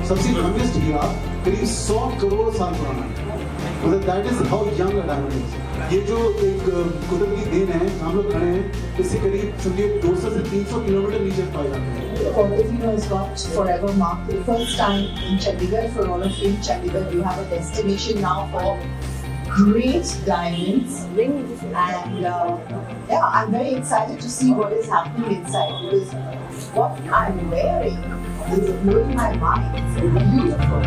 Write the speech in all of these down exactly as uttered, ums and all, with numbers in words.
सबसे youngest हीरा करीब सौ करोड़ साल पुराना है। मतलब that is how young a diamond is। ये जो एक कुदरती देन है, हम लोग खड़े हैं, इससे करीब समझिए दो सौ से तीन सौ किलोमीटर नीचे पाए जाते हैं। Portofino has got forever mark. The first time in Chandigarh, for all of you in Chandigarh, you have a destination now for great diamonds. And uh, yeah, I'm very excited to see what is happening inside, because what I'm wearing is blowing my mind. It's beautiful.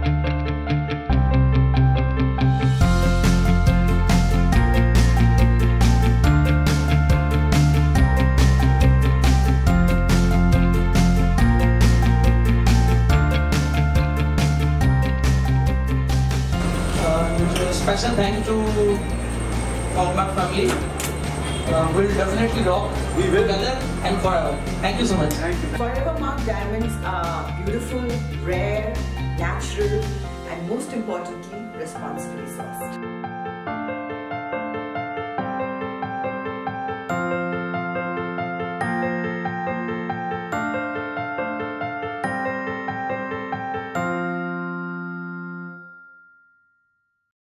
Special thanks to Hallmark family. Uh, we'll definitely rock We will. together and forever. Thank you so much. Thank you. Forever Mark diamonds are beautiful, rare, natural, and most importantly, responsibly sourced.